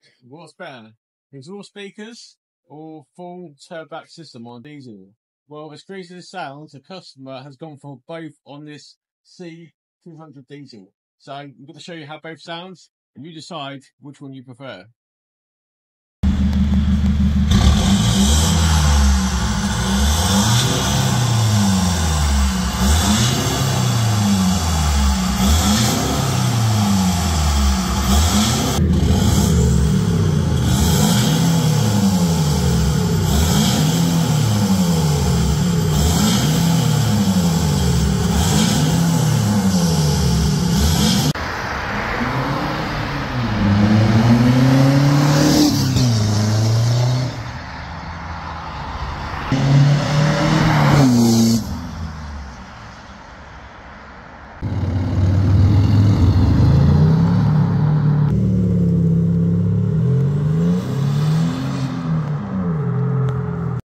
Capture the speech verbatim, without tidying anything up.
What's better, exhaust speakers or full turboback system on diesel? Well, as crazy as it sounds, the customer has gone for both on this C two hundred diesel. So I'm going to show you how both sounds, and you decide which one you prefer.